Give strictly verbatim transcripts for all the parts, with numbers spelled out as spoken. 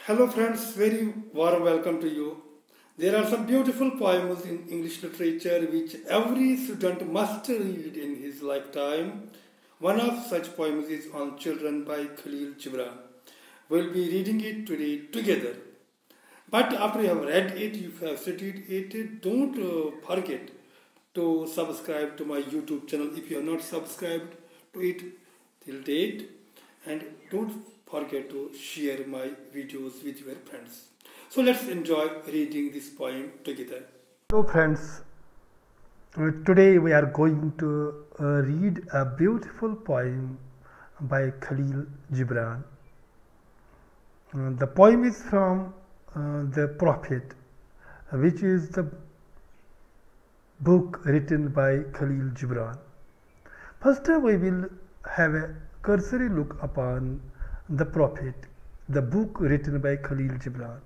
Hello friends, very warm welcome to you. There are some beautiful poems in English literature which every student must read in his lifetime. One of such poems is On Children by Khalil Gibran. We'll be reading it today together. But after you have read it, you have studied it, don't uh, forget to subscribe to my YouTube channel if you have not subscribed to it till date, and don't forget to share my videos with your friends. So let's enjoy reading this poem together. Hello friends, uh, today we are going to uh, read a beautiful poem by Khalil Gibran. Uh, the poem is from uh, the Prophet, which is the book written by Khalil Gibran. First we will have a cursory look upon the Prophet, the book written by Khalil Gibran.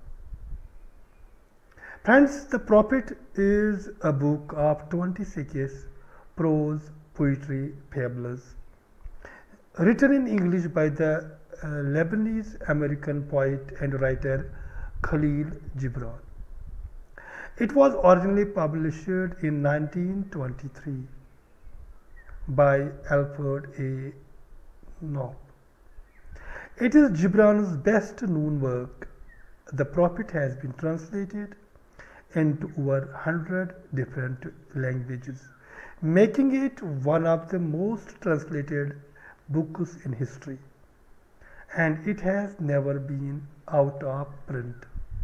Friends, the Prophet is a book of twenty-six prose, poetry, fables, written in English by the uh, Lebanese American poet and writer Khalil Gibran. It was originally published in nineteen twenty-three by Alfred A. Knopf. It is Gibran's best known work. The Prophet has been translated into over one hundred different languages, making it one of the most translated books in history, and it has never been out of print.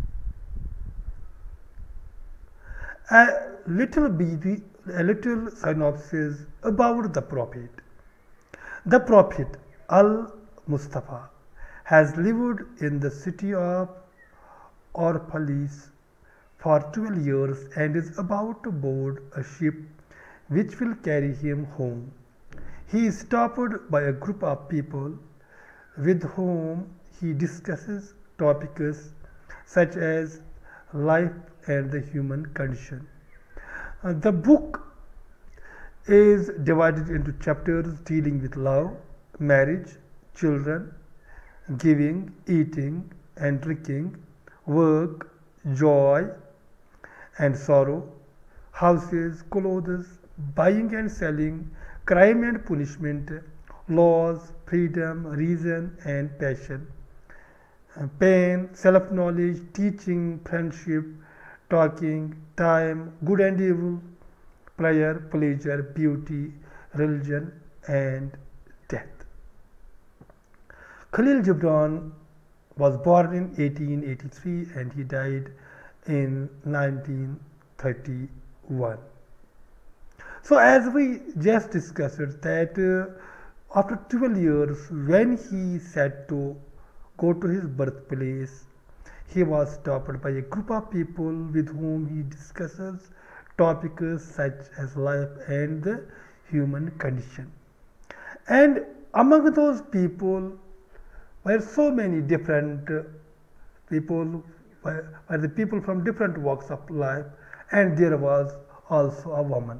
A little, busy, a little synopsis about the Prophet. The Prophet Al-Mustafa has lived in the city of Orphalis for twelve years and is about to board a ship which will carry him home. He is stopped by a group of people with whom he discusses topics such as life and the human condition. Uh, the book is divided into chapters dealing with love, marriage, children, giving, eating and drinking, work, joy and sorrow, houses, clothes, buying and selling, crime and punishment, laws, freedom, reason and passion, pain, self-knowledge, teaching, friendship, talking, time, good and evil, prayer, pleasure, beauty, religion and death. Khalil Gibran was born in eighteen eighty-three and he died in nineteen thirty-one. So as we just discussed that uh, after twelve years, when he said to go to his birthplace, he was stopped by a group of people with whom he discusses topics such as life and the human condition. And among those people were so many different people, were, were the people from different walks of life, and there was also a woman.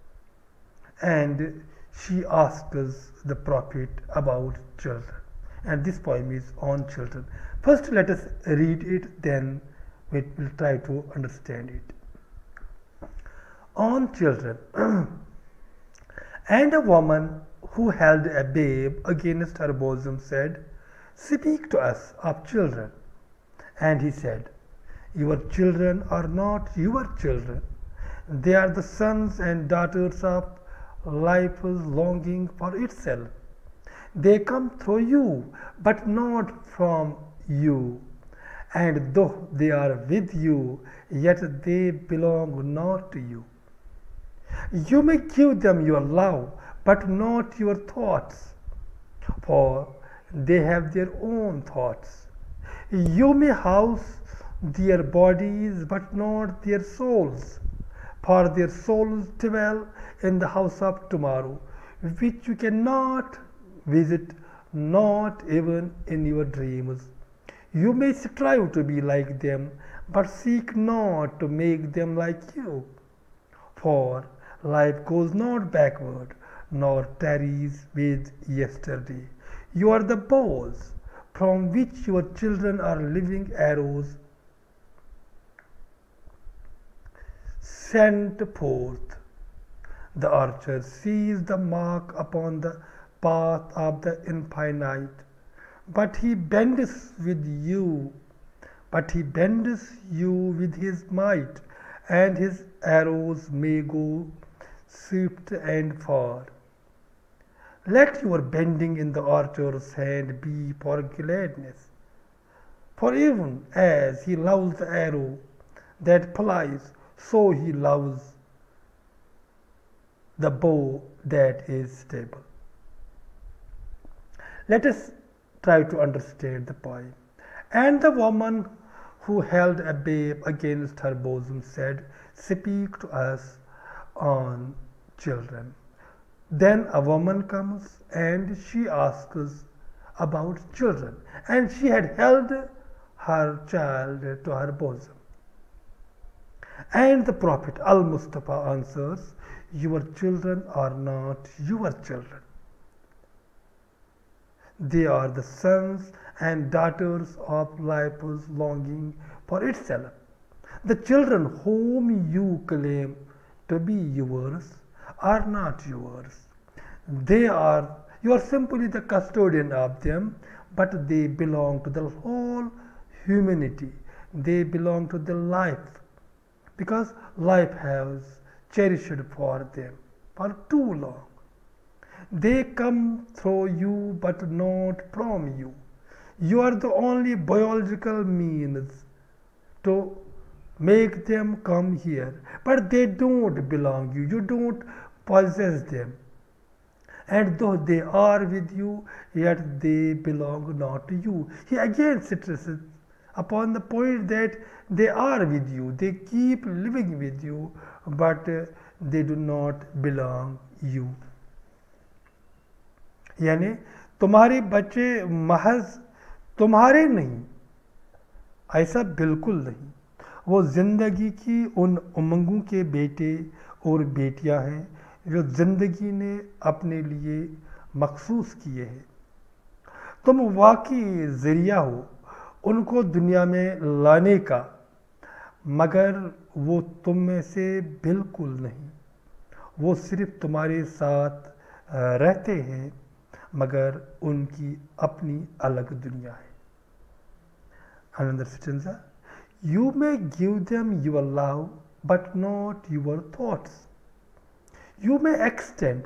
And she asks the Prophet about children. And this poem is on children. First let us read it, then we will try to understand it. On children. And a woman who held a babe against her bosom said, "Speak to us of children." And he said, "Your children are not your children. They are the sons and daughters of life's longing for itself. They come through you, but not from you. And though they are with you, yet they belong not to you. You may give them your love, but not your thoughts, for they have their own thoughts. You may house their bodies, but not their souls, for their souls dwell in the house of tomorrow, which you cannot visit, not even in your dreams. You may strive to be like them, but seek not to make them like you. For life goes not backward, nor tarries with yesterday. You are the bows, from which your children are living arrows sent forth. The archer sees the mark upon the path of the infinite, but he bends with you, but he bends you with his might, and his arrows may go swift and far. Let your bending in the archer's hand be for gladness, for even as he loves the arrow that flies, so he loves the bow that is stable. Let us try to understand the poem. And the woman who held a babe against her bosom said, "Speak to us on children." Then a woman comes and she asks about children, and she had held her child to her bosom. And the Prophet Al-Mustafa answers, "Your children are not your children. They are the sons and daughters of life's longing for itself. The children whom you claim to be yours are not yours. They are, you are simply the custodian of them, but they belong to the whole humanity. They belong to the life, because life has cherished for them for too long. They come through you, but not from you. You are the only biological means to make them come here, but they don't belong you. You don't possess them. And though they are with you, yet they belong not to you." He again stresses upon the point that they are with you, they keep living with you, but they do not belong you. यानी तुम्हारे बच्चे महज तुम्हारे नहीं, ऐसा बिल्कुल नहीं। वो जिंदगी की उन उमंगों के बेटे और बेटियां हैं जो जिंदगी ने अपने लिए मखसूस किए हैं। तुम वाकई जरिया हो उनको दुनिया में लाने का, मगर वो तुम में से बिल्कुल नहीं। वो सिर्फ तुम्हारे साथ रहते हैं, मगर उनकी अपनी अलग दुनिया है। Another stanza. You may give them your love, but not your thoughts. You may extend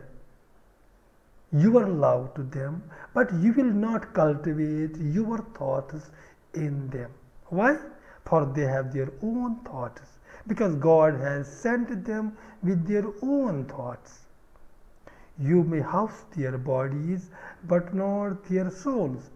your love to them, but you will not cultivate your thoughts in them. Why? For they have their own thoughts, because God has sent them with their own thoughts. You may house their bodies, but not their souls.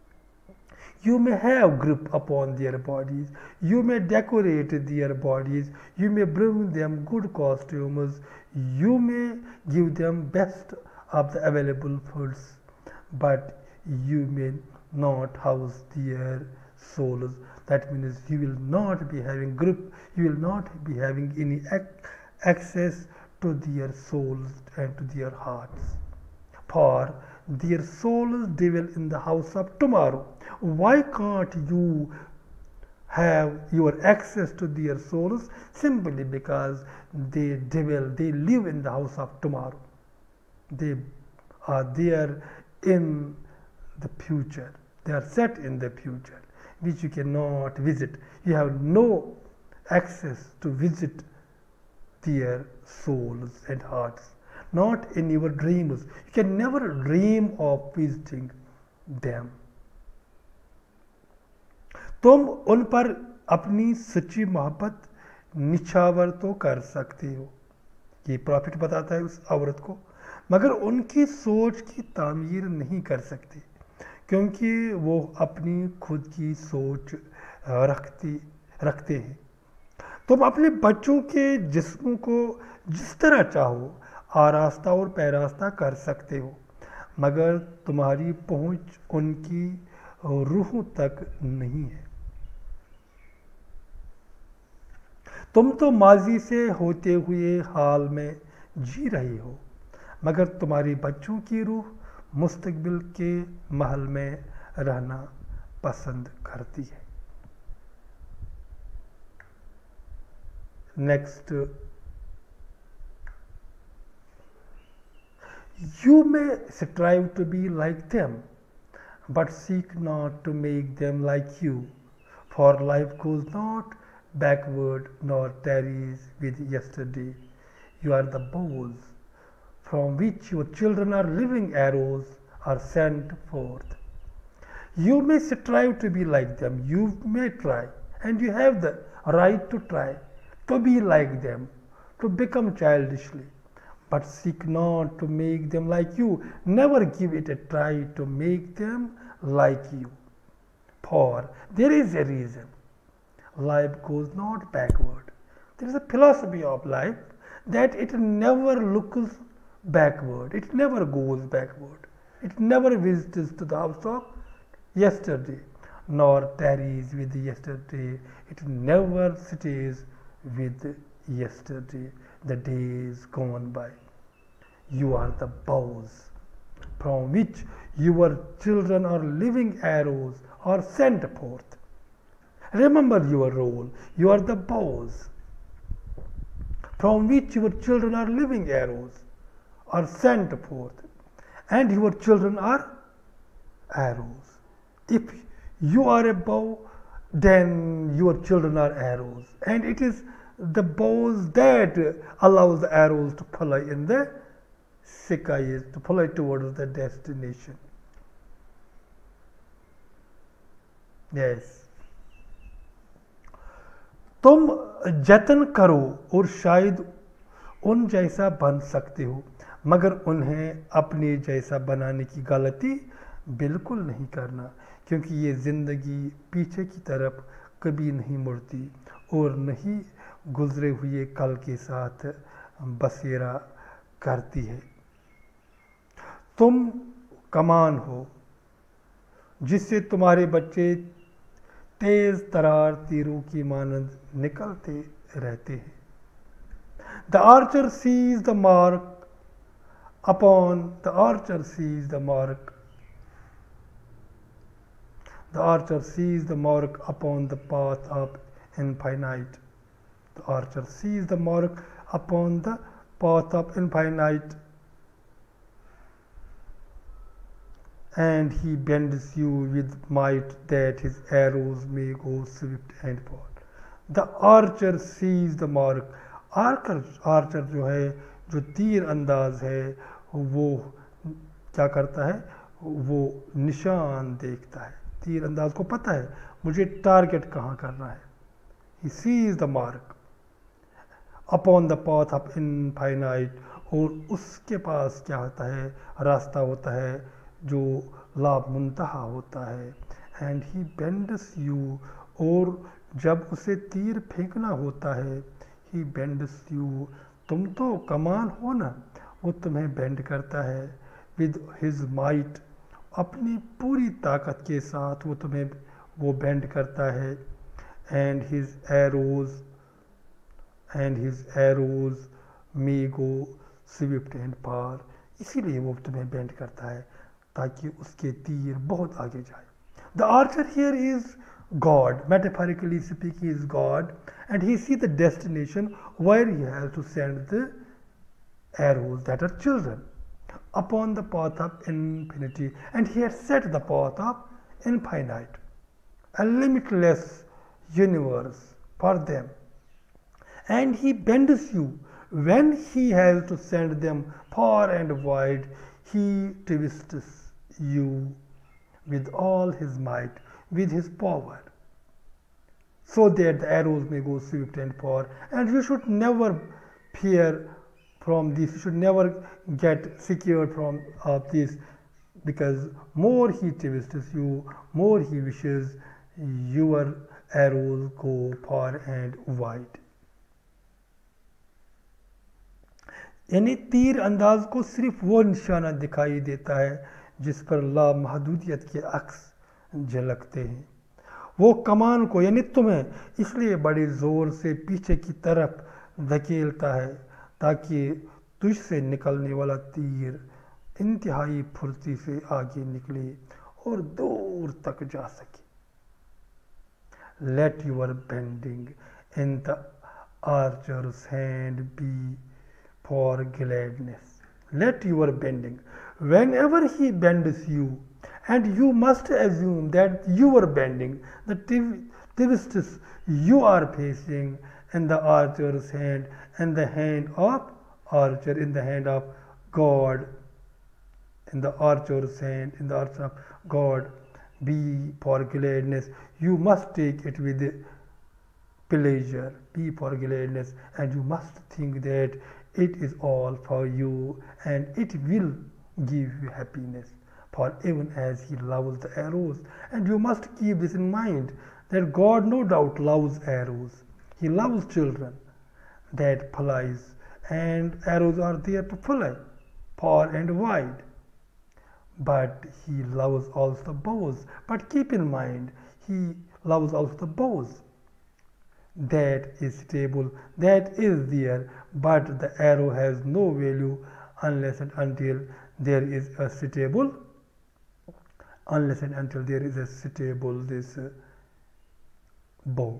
You may have grip upon their bodies. You may decorate their bodies. You may bring them good costumes. You may give them best of the available foods, but you may not house their souls. That means you will not be having grip. You will not be having any ac- access to their souls and to their hearts. For their souls dwell in the house of tomorrow. Why can't you have your access to their souls? Simply because they dwell, they live in the house of tomorrow. They are there in the future. They are set in the future, which you cannot visit. You have no access to visit their souls and hearts. Not in your dreams. You can never dream of visiting them. तुम उन पर अपनी सच्ची मोहब्बत निछावर तो कर सकते हो, ये प्रॉफिट बताता है उस औरत को, मगर उनकी सोच की तामीर नहीं कर सकते, क्योंकि वो अपनी खुद की सोच रखती रखते हैं। तुम अपने बच्चों के जिस्मों को जिस तरह चाहो आरास्ता और पैरास्ता कर सकते हो, मगर तुम्हारी पहुंच उनकी रूह तक नहीं है। तुम तो माजी से होते हुए हाल में जी रही हो, मगर तुम्हारी बच्चों की रूह मुस्तकबिल के महल में रहना पसंद करती है। Next, you may strive to be like them, but seek not to make them like you, for life goes not backward nor tarries with yesterday. You are the bows from which your children are living arrows are sent forth. You may strive to be like them, you may try, and you have the right to try to be like them, to become childishly, but seek not to make them like you. Never give it a try to make them like you, for there is a reason. Life goes not backward. There is a philosophy of life that it never looks backward, it never goes backward, it never visits to the house of yesterday, nor tarries with yesterday, it never stays with yesterday, the days gone by. You are the bows from which your children are living arrows are sent forth. Remember your role. You are the bows from which your children are living arrows are sent forth, and your children are arrows. If you are a bow, then your children are arrows, and it is the bows that allows the arrows to fly in the skies, to fly towards the destination. Yes. तुम जतन करो और शायद उन जैसा बन सकते हो, मगर उन्हें अपने जैसा बनाने की गलती बिल्कुल नहीं करना, क्योंकि ये ज़िंदगी पीछे की तरफ कभी नहीं मुड़ती और नहीं गुजरे हुए कल के साथ बसेरा करती है। तुम कमान हो जिससे तुम्हारे बच्चे तेज तरार तीरों की मानंद निकलते रहते हैं। The archer sees the mark upon the archer sees the mark the archer sees the mark upon the path of infinite. The archer sees the mark upon the path of infinite, and he bends you with might that his arrows may go swift and far. The archer sees the mark. Archer archer जो है, जो तीर अंदाज है, वो क्या करता है, वो निशान देखता है। तीर अंदाज को पता है मुझे टारगेट कहाँ करना है। He sees the mark upon the path of infinite, और उसके पास क्या होता है, रास्ता होता है जो लाभ मुंतहा होता है। एंड ही बेंड्स यू, और जब उसे तीर फेंकना होता है, ही बेंड्स यू, तुम तो कमान हो ना, वो तुम्हें बेंड करता है। विद हिज माइट, अपनी पूरी ताकत के साथ वो तुम्हें वो बेंड करता है। And his arrows and his arrows may go swift and far, इसीलिए वो तुम्हें बेंड करता है ताकि उसके तीर बहुत आगे जाए। The archer here is God, metaphorically speaking, is God, and he sees the destination where he has to send the arrows that are children upon the path of infinity, and he has set the path of infinite, a limitless universe for them, and he bends you when he has to send them far and wide. He twists you with all his might, with his power, so that the arrows may go swift and far. And you should never fear from this, you should never get secured from uh, this, because more he twists you, more he wishes your arrows go far and wide. यानी तीर अंदाज को सिर्फ वो निशाना दिखाई देता है जिस पर लामहदूदियत के अक्स झलकते हैं। वो कमान को यानी तुम्हें इसलिए बड़े ज़ोर से पीछे की तरफ धकेलता है ताकि तुझसे निकलने वाला तीर इंतहाई फुर्ती से आगे निकले और दूर तक जा सके। Let your bending in the archer's hand be for gladness. Let your bending. Whenever he bends you, and you must assume that you are bending, the twists you are facing in the archer's hand, and the hand of archer in the hand of God, in the archer's hand, in the archer of God, be for gladness. You must take it with pleasure, be for gladness, and you must think that it is all for you and it will give you happiness. For even as he loves the arrows, and you must keep this in mind that God no doubt loves arrows. He loves children that flies, and arrows are there to fly far and wide. But he loves also bows. But keep in mind, he loves also the bows. That is stable, that is there, but the arrow has no value unless and until there is a stable, unless and until there is a stable this uh, bow.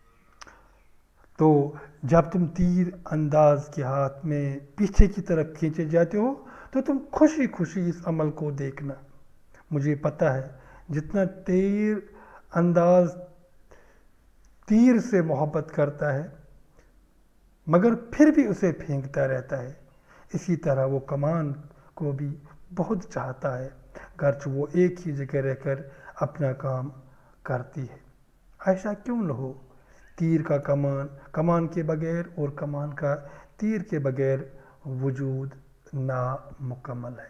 तो जब तुम तीर अंदाज के हाथ में पीछे की तरफ खींचे जाते हो तो तुम खुशी खुशी इस अमल को देखना। मुझे पता है जितना तीर अंदाज तीर से मोहब्बत करता है मगर फिर भी उसे फेंकता रहता है, इसी तरह वो कमान को भी बहुत चाहता है, गर्च वो एक ही जगह रहकर अपना काम करती है। ऐसा क्यों न हो, तीर का कमान कमान के बगैर और कमान का तीर के बगैर वजूद नामुकम्मल है।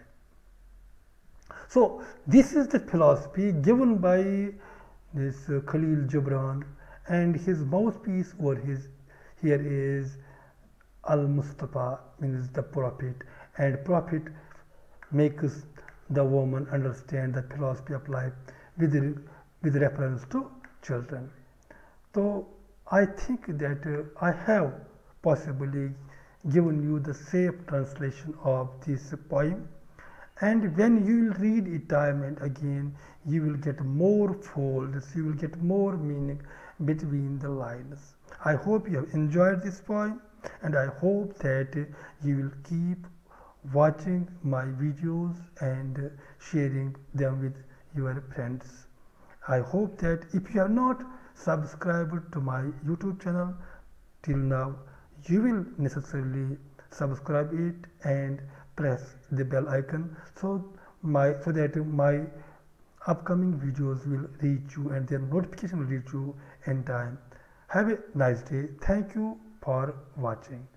So this is the philosophy given by this uh, Khalil Gibran, and his mouthpiece or his here is Al-Mustafa, means the Prophet, and Prophet makes the woman understand the philosophy of life with, with reference to children. So I think that uh, I have possibly given you the safe translation of this poem, and when you will read it time and again, you will get more folds, you will get more meaning between the lines. I hope you have enjoyed this poem, and I hope that you will keep watching my videos and sharing them with your friends. I hope that if you have not subscribed to my YouTube channel till now, you will necessarily subscribe it and press the bell icon so my so that my upcoming videos will reach you and their notification will reach you in time. Have a nice day. Thank you for watching.